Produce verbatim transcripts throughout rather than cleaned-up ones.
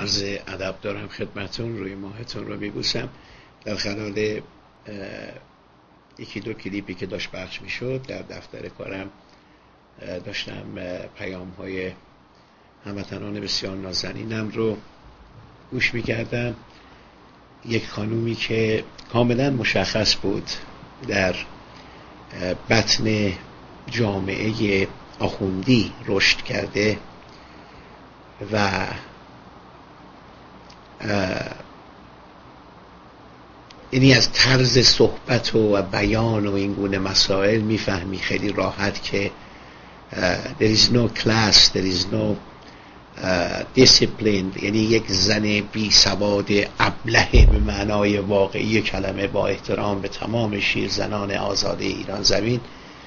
عرض ادب دارم خدمتون، روی ماهتون رو میبوسم. در خلال یکی دو کلیپی که داشت پخش میشد در دفتر کارم داشتم پیام های هموطنان بسیار نازنینم رو گوش میکردم. یک خانومی که کاملا مشخص بود در بطن جامعه آخوندی رشد کرده و یعنی از طرز صحبت و بیان و این گونه مسائل میفهمی خیلی راحت که there is no class, there is no discipline. یعنی یک زن بی سواد ابله به معنای واقعی کلمه، با احترام به تمام شیرزنان آزاده ایران زمین،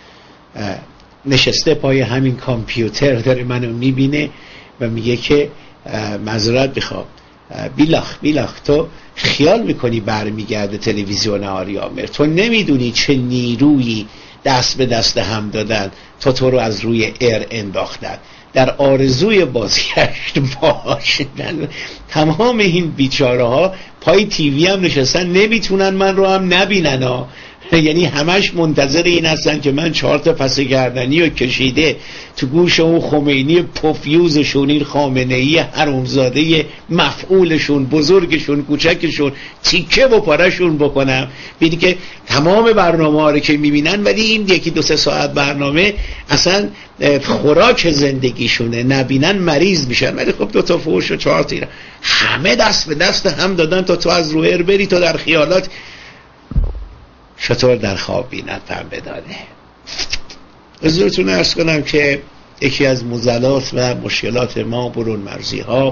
نشسته پای همین کامپیوتر داره منو میبینه و میگه که معذرت بخوام بیلاخ بیلاخ تو خیال میکنی برمیگرده تلویزیون آریامر؟ تو نمیدونی چه نیرویی دست به دست هم دادن تا تو رو از روی ایر انداختن. در آرزوی بازگشت باشدن تمام این بیچاره ها پای تیوی هم نشستن، نمیتونن من رو هم نبینن ها. یعنی همش منتظر این هستن که من چهار تا پس گردنی رو کشیده تو گوش اون خمینی پوفیوزشون، این خامنه‌ای حرومزاده مفعولشون، بزرگشون، کوچکشون، تیکه و پارهشون بکنم. ببینی که تمام برنامه ها رو که میبینن، ولی این یکی دو سه ساعت برنامه اصلا خوراک زندگیشونه، نبینن مریض میشن. ولی خب دو تا فوش و چهار تا همه دست به دست هم دادن تا تو از رویر بری، تو در خیالات چطور در خواب بینت پن بدانه. حضورتون عرض کنم که یکی از معضلات و مشکلات ما برون مرزی ها،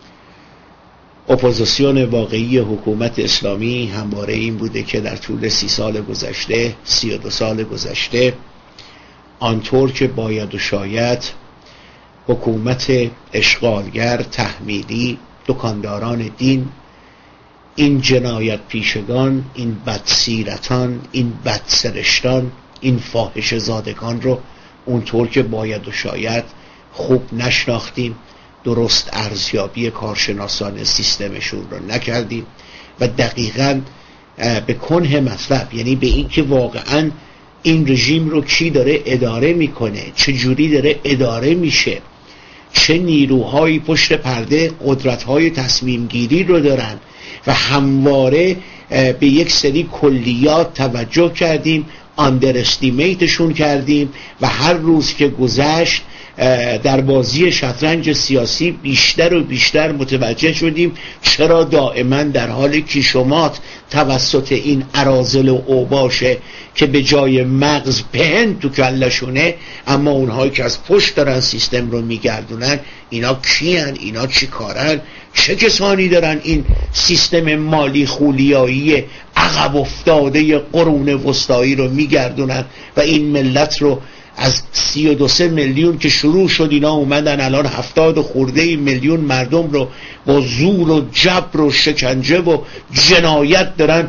اپوزیسیون واقعی حکومت اسلامی همواره این بوده که در طول سی سال گذشته، سی و دو سال گذشته، آنطور که باید و شاید حکومت اشغالگر، تحمیلی، دکانداران دین، این جنایت پیشگان، این بدسیرتان، این بدسرشتان، این فاحش زادگان رو اونطور که باید و شاید خوب نشناختیم، درست ارزیابی کارشناسان سیستمشون رو نکردیم و دقیقاً به کنه مطلب، یعنی به این که واقعاً این رژیم رو کی داره اداره میکنه، چه جوری داره اداره میشه، چه نیروهایی پشت پرده قدرت‌های تصمیم گیری رو دارن و همواره به یک سری کلیات توجه کردیم، آندرستیمیتشون کردیم و هر روز که گذشت در بازی شطرنج سیاسی بیشتر و بیشتر متوجه شدیم چرا دائما در حال کیشومات توسط این اراذل و اوباشه که به جای مغز پهن تو کلشونه، اما اونهایی که از پشت دارن سیستم رو میگردونن اینا کیان؟ اینا چی کارن؟ چه کسانی دارن این سیستم مالی خولیایی عقب افتاده قرون وسطایی رو میگردونن و این ملت رو از سی و دو سه میلیون که شروع شد اینا اومدن الان هفتاد و خورده میلیون مردم رو با زور و جبر و شکنجه و جنایت دارن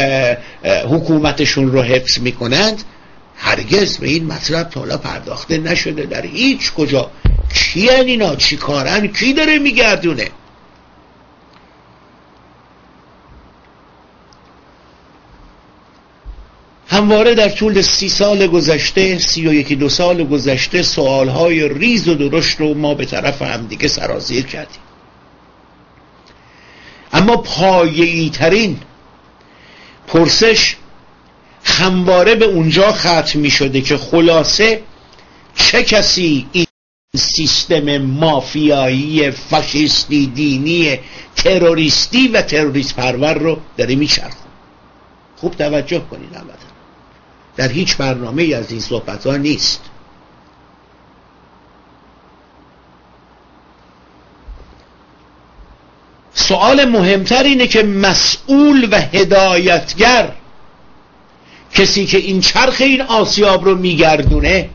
حکومتشون رو حفظ میکنند. هرگز به این مطلب تا حالا پرداخته نشده در هیچ کجا. کی هن اینا؟ چی کارن؟ کی داره میگردونه؟ همواره در طول سی سال گذشته، سی و یکی دو سال گذشته، سوالهای ریز و درشت رو ما به طرف همدیگه سرازیر کردیم، اما پایه‌ای ترین پرسش همواره به اونجا ختم می شده که خلاصه چه کسی این سیستم مافیایی فاشیستی دینی تروریستی و تروریست پرور رو داره میچرخونه. خوب توجه کنید، البته در هیچ برنامه از این صحبت ها نیست. سوال مهمتر اینه که مسئول و هدایتگر، کسی که این چرخ این آسیاب رو میگردونه،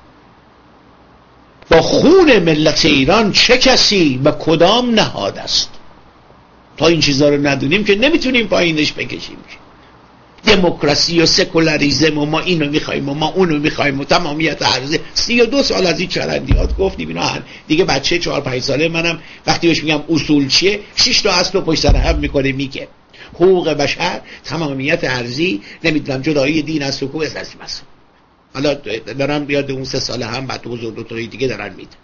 با خون ملت ایران چه کسی و کدام نهاد است؟ تا این چیزا رو ندونیم که نمیتونیم پایینش بکشیم. دموکراسی و سکولاریسم و ما اینو میخوایم و ما اونو میخوایم و تمامیت ارضی. سی و دو سال از این چرندیات گفتیم اینا هم دیگه. بچه چهار پنج ساله منم وقتی بهش میگم اصول چیه، شش تا اصل رو پشت سر هم میکنه میگه حقوق بشر، تمامیت ارضی، نمیدونم جدایی دین از حکومت از از مسئول. حالا دارم بیاد اون سه ساله هم بعد حضور دو تایی دیگه دارن میده.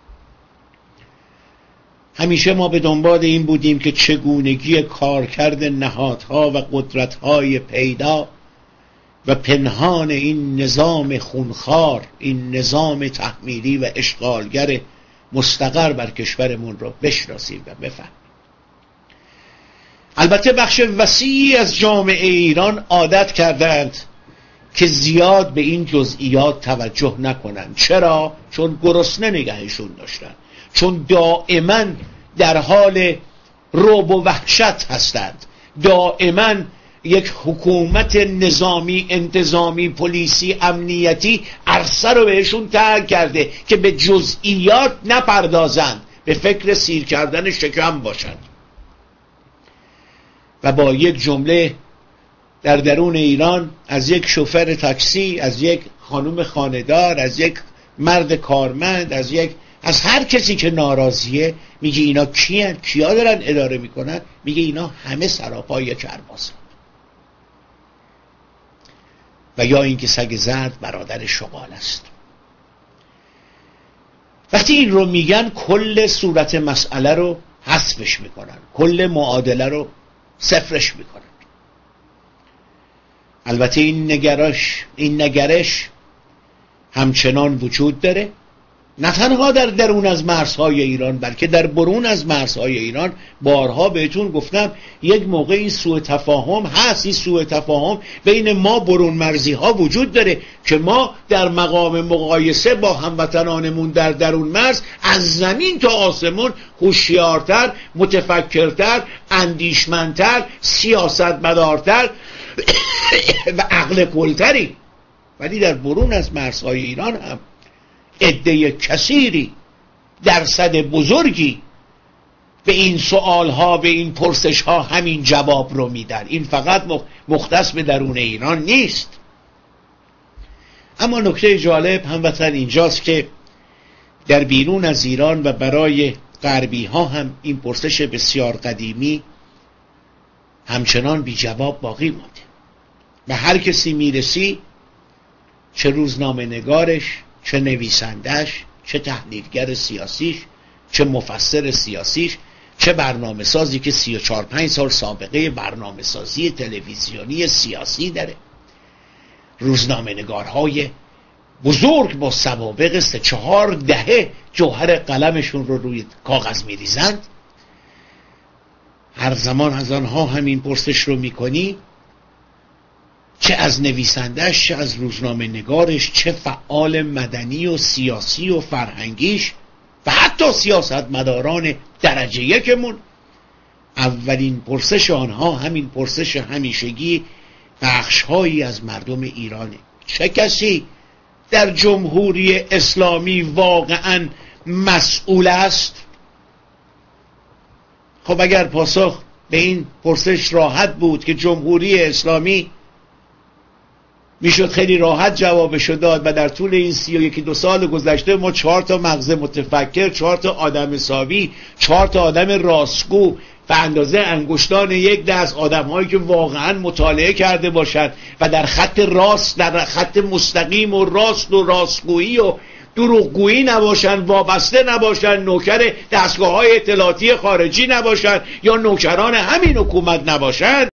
همیشه ما به دنبال این بودیم که چگونگی کارکرد نهادها و قدرتهای پیدا و پنهان این نظام خونخوار، این نظام تحمیلی و اشغالگر مستقر بر کشورمون رو بشناسیم و بفهمیم. البته بخش وسیعی از جامعه ایران عادت کردند که زیاد به این جزئیات توجه نکنند. چرا؟ چون گرسنه نگهشون داشتن، چون دائما در حال رعب و وحشت هستند، دائما یک حکومت نظامی، انتظامی، پلیسی، امنیتی عرصه رو بهشون تنگ کرده که به جزئیات نپردازند، به فکر سیر کردن شکم باشند. و با یک جمله در درون ایران از یک شوفر تاکسی، از یک خانم خانه‌دار، از یک مرد کارمند، از یک از هر کسی که ناراضیه میگه اینا کیان؟ کیا دارن اداره میکنن؟ میگه اینا همه سراپای کرباسن. و یا اینکه سگ زرد برادر شغال است. وقتی این رو میگن کل صورت مسئله رو حذفش میکنن، کل معادله رو صفرش میکنن. البته این نگرش این نگرش همچنان وجود داره، نه تنها در درون از مرزهای ایران بلکه در برون از مرزهای ایران. بارها بهتون گفتم یک موقع این سوء تفاهم هست، این سوء تفاهم بین ما برون مرزی ها وجود داره که ما در مقام مقایسه با هموطنانمون در درون مرز از زمین تا آسمون هوشیارتر، متفکرتر، اندیشمندتر، سیاستمدارتر و عقل کلتری. ولی در برون از مرزهای ایران هم عده کثیری، درصد بزرگی به این سوالها، به این پرسشها همین جواب رو میدن. این فقط مختص به درون ایران نیست. اما نکته جالب هموطن اینجاست که در بیرون از ایران و برای غربی ها هم این پرسش بسیار قدیمی همچنان بی جواب باقی مونده. و هر کسی میرسی، چه روزنامه نگارش، چه نویسندش، چه تحلیلگر سیاسیش، چه مفسر سیاسیش، چه برنامه سازی که سی و چهار پنج سال سابقه برنامه سازی تلویزیونی سیاسی داره، روزنامه نگارهای بزرگ با سوابق سه چهار دهه جوهر قلمشون رو روی کاغذ میریزند، هر زمان از آنها همین پرسش رو میکنی، چه از نویسندش، چه از روزنامه نگارش، چه فعال مدنی و سیاسی و فرهنگیش و حتی سیاستمداران درجه یکمون، اولین پرسش آنها همین پرسش همیشگی بخشهایی از مردم ایرانه: چه کسی در جمهوری اسلامی واقعا مسئول است؟ خب اگر پاسخ به این پرسش راحت بود که جمهوری اسلامی، میشد خیلی راحت جوابشو داد. و در طول این سی و یکی دو سال گذشته ما چهار تا مغز متفکر، چهار تا آدم ساوی، چهار تا آدم راستگو و اندازه انگشتان یک دست، آدم هایی که واقعا مطالعه کرده باشند و در خط راست، در خط مستقیم و راست و راستگویی و دروغگویی نباشن، وابسته نباشن، نوکر دستگاه های اطلاعاتی خارجی نباشن یا نوکران همین حکومت نباشن.